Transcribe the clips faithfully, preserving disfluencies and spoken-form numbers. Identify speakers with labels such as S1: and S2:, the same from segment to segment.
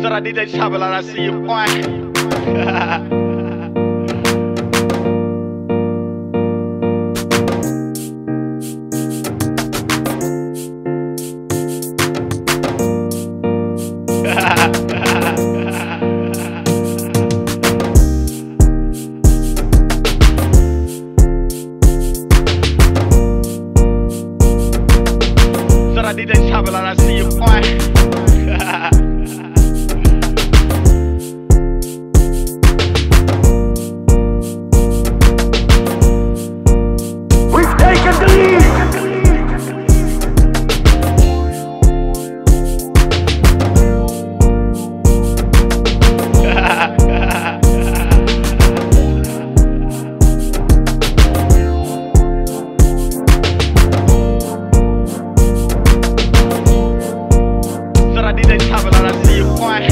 S1: Shout out D J Chopper, I see you, boy. D J Chopper, I see you, boy.
S2: We've taken the lead.
S1: D J Chopper, I see you, boy.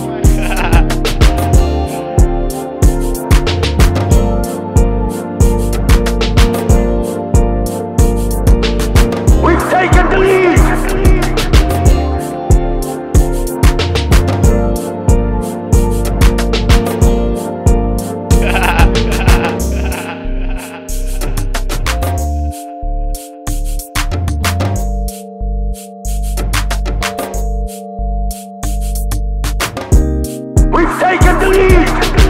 S2: We've taken the lead. We've taken the lead!